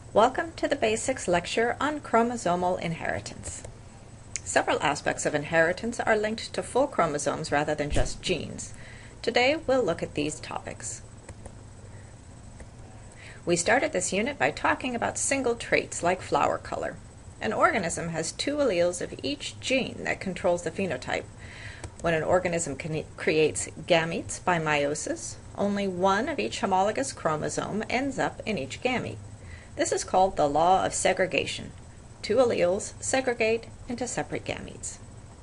Welcome to the Basics lecture on chromosomal inheritance. Several aspects of inheritance are linked to full chromosomes rather than just genes. Today we'll look at these topics. We started this unit by talking about single traits like flower color. An organism has two alleles of each gene that controls the phenotype. When an organism creates gametes by meiosis, only one of each homologous chromosome ends up in each gamete. This is called the law of segregation. Two alleles segregate into separate gametes.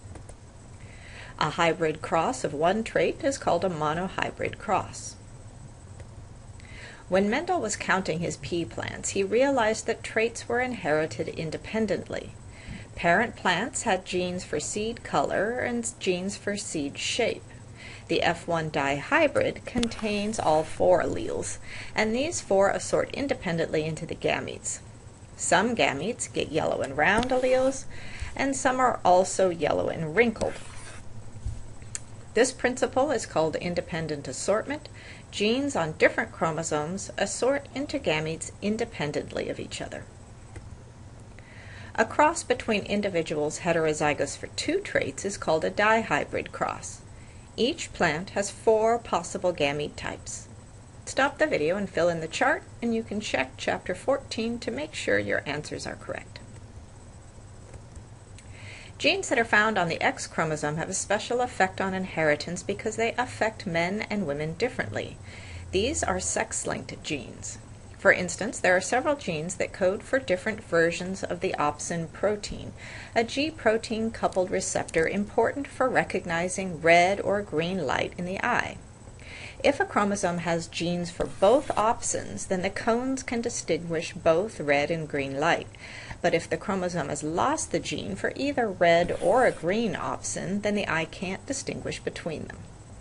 A hybrid cross of one trait is called a monohybrid cross. When Mendel was counting his pea plants, he realized that traits were inherited independently. Parent plants had genes for seed color and genes for seed shape. The F1 dihybrid contains all four alleles, and these four assort independently into the gametes. Some gametes get yellow and round alleles, and some are also yellow and wrinkled. This principle is called independent assortment. Genes on different chromosomes assort into gametes independently of each other. A cross between individuals heterozygous for two traits is called a dihybrid cross. Each plant has four possible gamete types. Stop the video and fill in the chart, and you can check Chapter 14 to make sure your answers are correct. Genes that are found on the X chromosome have a special effect on inheritance because they affect men and women differently. These are sex-linked genes. For instance, there are several genes that code for different versions of the opsin protein, a G protein coupled receptor important for recognizing red or green light in the eye. If a chromosome has genes for both opsins, then the cones can distinguish both red and green light. But if the chromosome has lost the gene for either red or a green opsin, then the eye can't distinguish between them.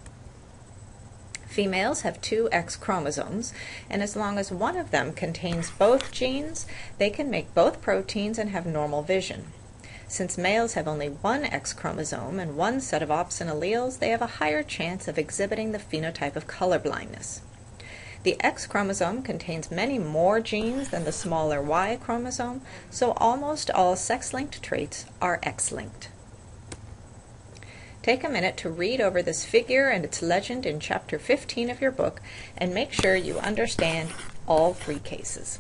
Females have two X chromosomes, and as long as one of them contains both genes, they can make both proteins and have normal vision. Since males have only one X chromosome and one set of opsin alleles, they have a higher chance of exhibiting the phenotype of colorblindness. The X chromosome contains many more genes than the smaller Y chromosome, so almost all sex-linked traits are X-linked. Take a minute to read over this figure and its legend in Chapter 15 of your book and make sure you understand all three cases.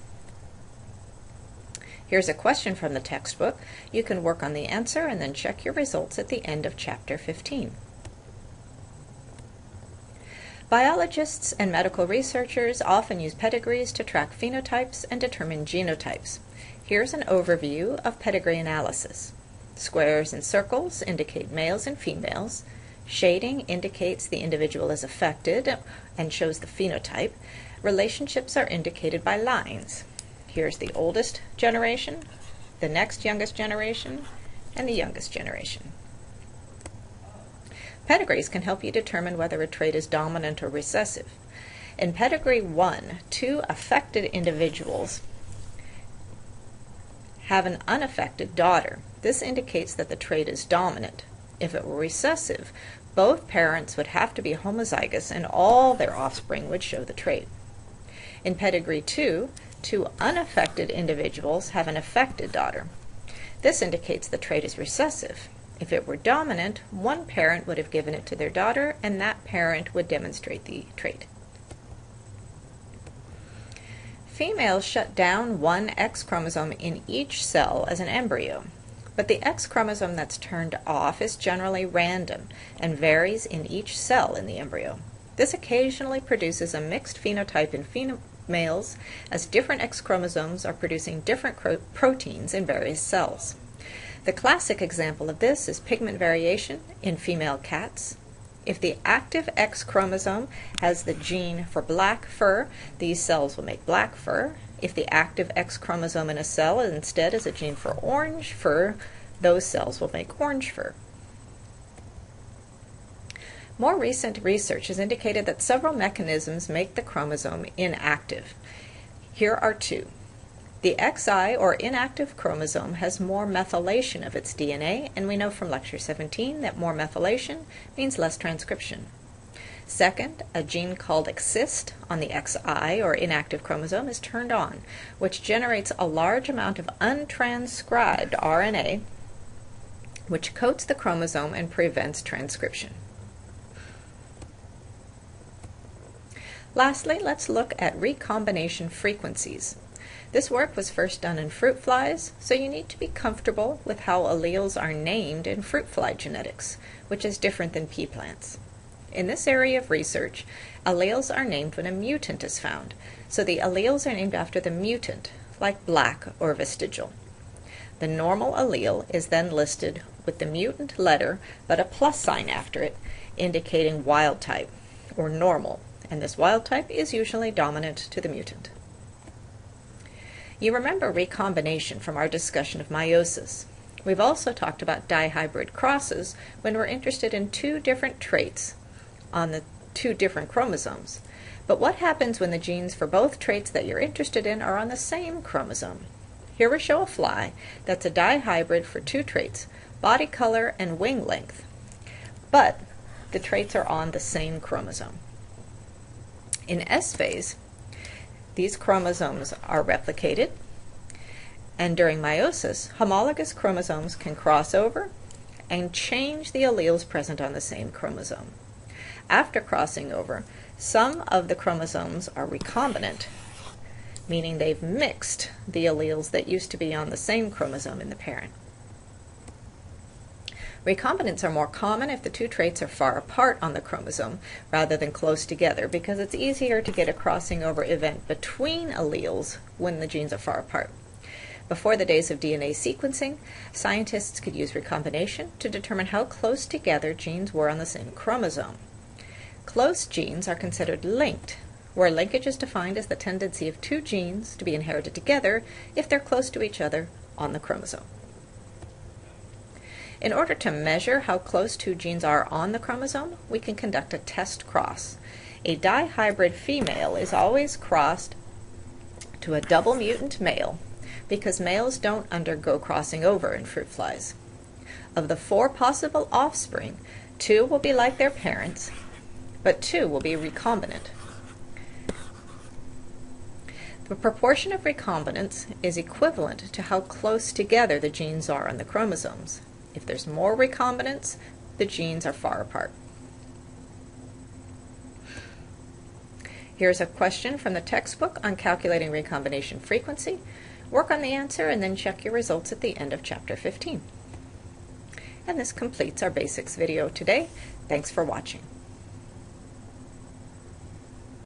Here's a question from the textbook. You can work on the answer and then check your results at the end of Chapter 15. Biologists and medical researchers often use pedigrees to track phenotypes and determine genotypes. Here's an overview of pedigree analysis. Squares and circles indicate males and females. Shading indicates the individual is affected and shows the phenotype. Relationships are indicated by lines. Here's the oldest generation, the next youngest generation, and the youngest generation. Pedigrees can help you determine whether a trait is dominant or recessive. In Pedigree 1, two affected individuals have an unaffected daughter. This indicates that the trait is dominant. If it were recessive, both parents would have to be homozygous and all their offspring would show the trait. In Pedigree 2, two unaffected individuals have an affected daughter. This indicates the trait is recessive. If it were dominant, one parent would have given it to their daughter, and that parent would demonstrate the trait. Females shut down one X chromosome in each cell as an embryo, but the X chromosome that's turned off is generally random and varies in each cell in the embryo. This occasionally produces a mixed phenotype in females, as different X chromosomes are producing different proteins in various cells. The classic example of this is pigment variation in female cats. If the active X chromosome has the gene for black fur, these cells will make black fur. If the active X chromosome in a cell instead is a gene for orange fur, those cells will make orange fur. More recent research has indicated that several mechanisms make the chromosome inactive. Here are two. The XI, or inactive chromosome, has more methylation of its DNA, and we know from Lecture 17 that more methylation means less transcription. Second, a gene called exist on the XI, or inactive chromosome, is turned on, which generates a large amount of untranscribed RNA, which coats the chromosome and prevents transcription. Lastly, let's look at recombination frequencies. This work was first done in fruit flies, so you need to be comfortable with how alleles are named in fruit fly genetics, which is different than pea plants. In this area of research, alleles are named when a mutant is found, so the alleles are named after the mutant, like black or vestigial. The normal allele is then listed with the mutant letter but a plus sign after it, indicating wild type, or normal, and this wild type is usually dominant to the mutant. You remember recombination from our discussion of meiosis. We've also talked about dihybrid crosses when we're interested in two different traits on the two different chromosomes. But what happens when the genes for both traits that you're interested in are on the same chromosome? Here we show a fly that's a dihybrid for two traits, body color and wing length, but the traits are on the same chromosome. In S phase, these chromosomes are replicated, and during meiosis, homologous chromosomes can cross over and change the alleles present on the same chromosome. After crossing over, some of the chromosomes are recombinant, meaning they've mixed the alleles that used to be on the same chromosome in the parent. Recombinants are more common if the two traits are far apart on the chromosome rather than close together, because it's easier to get a crossing over event between alleles when the genes are far apart. Before the days of DNA sequencing, scientists could use recombination to determine how close together genes were on the same chromosome. Close genes are considered linked, where linkage is defined as the tendency of two genes to be inherited together if they're close to each other on the chromosome. In order to measure how close two genes are on the chromosome, we can conduct a test cross. A dihybrid female is always crossed to a double mutant male because males don't undergo crossing over in fruit flies. Of the 4 possible offspring, 2 will be like their parents, but 2 will be recombinant. The proportion of recombinants is equivalent to how close together the genes are on the chromosomes. If there's more recombinants, the genes are far apart. Here's a question from the textbook on calculating recombination frequency. Work on the answer and then check your results at the end of Chapter 15. And this completes our basics video today. Thanks for watching.